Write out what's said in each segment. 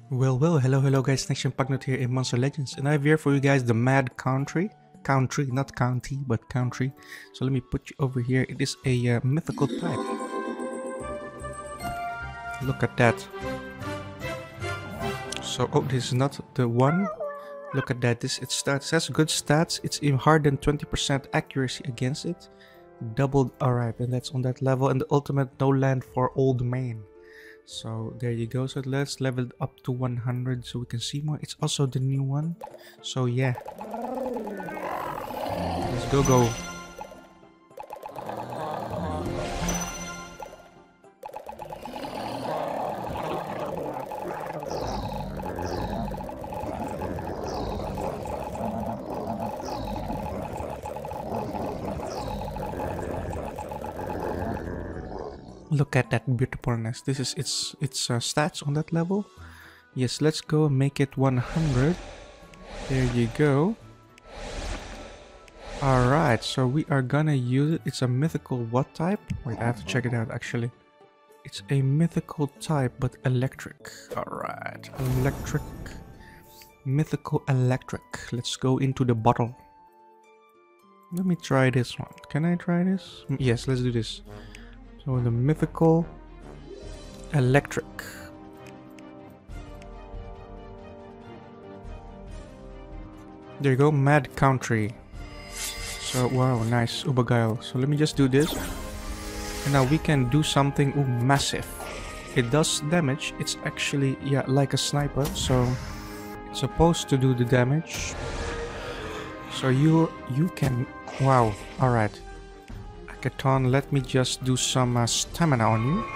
Hello guys, Nation Pugnut here in Monster Legends, and I have here for you guys the Mad Country, not county, but country. So let me put you over here. It is a mythical type. Look at that. So, oh, this is not the one. Look at that. It has good stats. It's even harder than 20% accuracy against it. Doubled, alright, and that's on that level. And the ultimate no land for old man. So there you go. So let's level it up to 100 so we can see more. It's also the new one. So yeah. Let's go. Look at that beautifulness. This is its stats on that level. Yes, let's go and make it 100. There you go. Alright, so we are gonna use it. It's a mythical what type? Wait, I have to check it out actually. It's a mythical type, but electric. Alright, electric. Mythical electric. Let's go into the bottle. Let me try this one. Can I try this? Yes, let's do this. So the mythical electric. There you go, Mad Country. So wow, nice, Ubagail. So let me just do this. And now we can do something massive. It does damage. It's actually, yeah, like a sniper. So it's supposed to do the damage. So you can, wow, alright. Akaton, let me just do some stamina on you.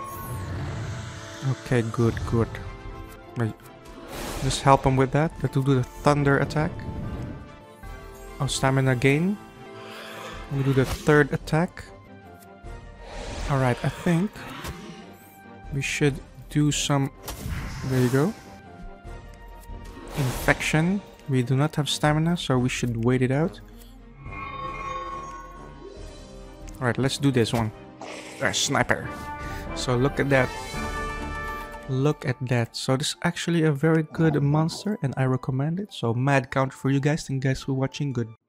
Okay, good. Wait, just help him with that. Let me do the thunder attack. Oh, stamina gain. Let me do the third attack. Alright, I think we should do some... There you go. Infection. We do not have stamina, so we should wait it out. Alright, let's do this one. Sniper. So look at that. Look at that. So this is actually a very good monster and I recommend it. So Mad Country for you guys. Thank you guys for watching. Good.